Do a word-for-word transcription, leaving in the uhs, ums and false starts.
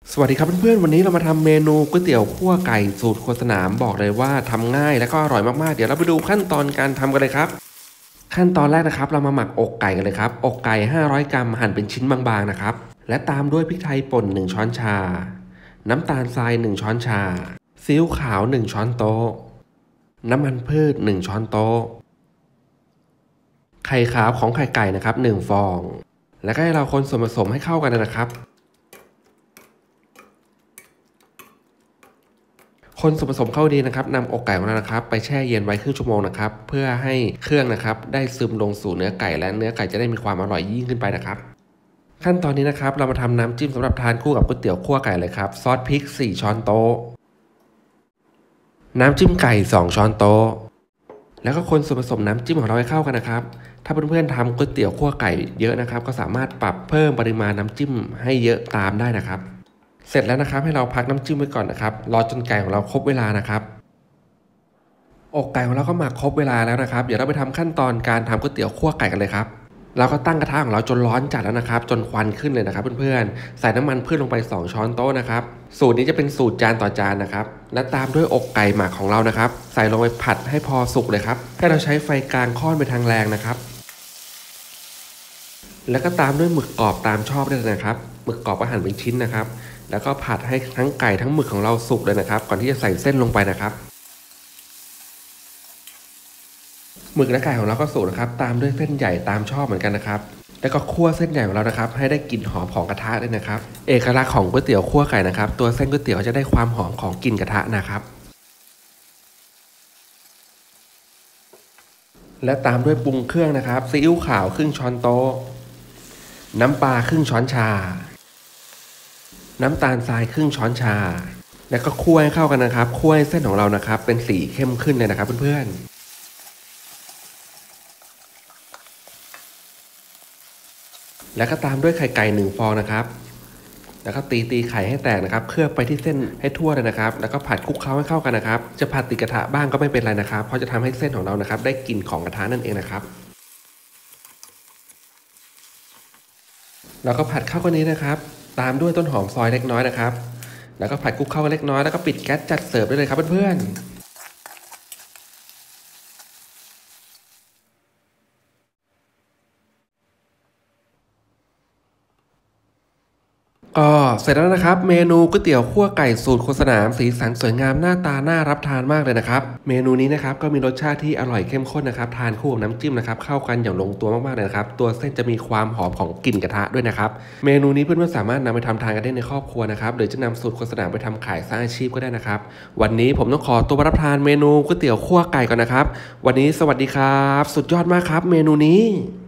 สวัสดีครับเพื่อนๆวันนี้เรามาทำเมนูก๋วยเตี๋ยวคั่วไก่สูตรครัวสนามบอกเลยว่าทำง่ายและก็อร่อยมากๆเดี๋ยวเราไปดูขั้นตอนการทำกันเลยครับขั้นตอนแรกนะครับเรามาหมักอกไก่กันเลยครับอกไก่ห้าร้อยกรัมหั่นเป็นชิ้นบางๆนะครับและตามด้วยพริกไทยป่นหนึ่งช้อนชาน้ำตาลทรายหนึ่งช้อนชาซีอิ๊วขาวหนึ่งช้อนโต๊ะน้ำมันพืชหนึ่งช้อนโต๊ะไข่ขาวของไข่ไก่นะครับหนึ่งฟองแล้วก็ให้เราคนส่วนผสมให้เข้ากันนะครับคนส่วนผสมเข้าดีนะครับนำอกไก่ของเรานะครับไปแช่เย็นไว้ครึ่งชั่วโมงนะครับเพื่อให้เครื่องนะครับได้ซึมลงสู่เนื้อไก่และเนื้อไก่จะได้มีความอร่อยยิ่งขึ้นไปนะครับขั้นตอนนี้นะครับเรามาทำน้ำจิ้มสำหรับทานคู่กับก๋วยเตี๋ยวคั่วไก่เลยครับซอสพริกสี่ช้อนโต๊ะน้ำจิ้มไก่สองช้อนโต๊ะแล้วก็คนส่วนผสมน้ำจิ้มของเราให้เข้ากันนะครับถ้าเพื่อนๆทำก๋วยเตี๋ยวคั่วไก่เยอะนะครับก็สามารถปรับเพิ่มปริมาณน้ำจิ้มให้เยอะตามได้นะครับเสร็จแล้วนะครับให้เราพักน้ำจิ้มไว้ก่อนนะครับรอจนไก่ของเราครบเวลานะครับอกไก่ของเราก็หมักครบเวลาแล้วนะครับเดี๋ยวเราไปทำขั้นตอนการทำก๋วยเตี๋ยวคั่วไก่กันเลยครับเราก็ตั้งกระทะของเราจนร้อนจัดแล้วนะครับจนควันขึ้นเลยนะครับเพื่อนๆใส่น้ำมันพืชลงไปสองช้อนโต๊ะนะครับสูตรนี้จะเป็นสูตรจานต่อจานนะครับและตามด้วยอกไก่หมักของเรานะครับใส่ลงไปผัดให้พอสุกเลยครับให้เราใช้ไฟกลางค่อนไปทางแรงนะครับแล้วก็ตามด้วยหมึกกรอบตามชอบได้เลยนะครับหมึกกรอบก็หั่นเป็นชิ้นนะครับแล้วก็ผัดให้ทั้งไก่ทั้งหมึกของเราสุกเลยนะครับก่อนที่จะใส่เส้นลงไปนะครับหมึกและไก่ของเราก็สุกนะครับตามด้วยเส้นใหญ่ตามชอบเหมือนกันนะครับแล้วก็คั่วเส้นใหญ่ของเรานะครับให้ได้กลิ่นหอมของกระทะด้วยนะครับเอกลักษณ์ของก๋วยเตี๋ยวคั่วไก่นะครับตัวเส้นก๋วยเตี๋ยวจะได้ความหอมของกลิ่นกระทะนะครับและตามด้วยปรุงเครื่องนะครับซีอิ๊วขาวครึ่งช้อนโต๊ะน้ำปลาครึ่งช้อนชาน้ำตาลทรายครึ่งช้อนชาแล้วก็คั่วให้เข้ากันนะครับคั่วให้เส้นของเรานะครับเป็นสีเข้มขึ้นเลยนะครับเพื่อนๆแล้วก็ตามด้วยไข่ไก่หนึ่งฟองนะครับแล้วก็ตีตีไข่ให้แตกนะครับเคลือบไปที่เส้นให้ทั่วเลยนะครับแล้วก็ผัดคลุกเคล้าให้เข้ากันนะครับจะผัดติดกระทะบ้างก็ไม่เป็นไรนะครับเพราะจะทำให้เส้นของเรานะครับได้กลิ่นของกระทะนั่นเองนะครับแล้วก็ผัดเข้ากันนี้นะครับตามด้วยต้นหอมซอยเล็กน้อยนะครับแล้วก็ผัดคลุกเข้ากันเล็กน้อยแล้วก็ปิดแก๊สจัดเสิร์ฟได้เลยครับเพื่อนๆก็เสร็จแล้วนะครับเมนูก๋วยเตี๋ยวคั่วไก่สูตรโคสนามสีสันสวยงามหน้าตาน่ารับทานมากเลยนะครับเมนูนี้นะครับก็มีรสชาติที่อร่อยเข้มข้นนะครับทานคู่กับน้ำจิ้มนะครับเข้ากันอย่างลงตัวมากๆเลยนะครับตัวเส้นจะมีความหอมของกลิ่นกระทะด้วยนะครับเมนูนี้เพื่อนๆสามารถนำไปทำทานกันได้ในครอบครัวนะครับหรือจะนำสูตรโคสนามไปทำขายสร้างอาชีพก็ได้นะครับวันนี้ผมต้องขอตัวรับทานเมนูก๋วยเตี๋ยวคั่วไก่ก่อนนะครับวันนี้สวัสดีครับสุดยอดมากครับเมนูนี้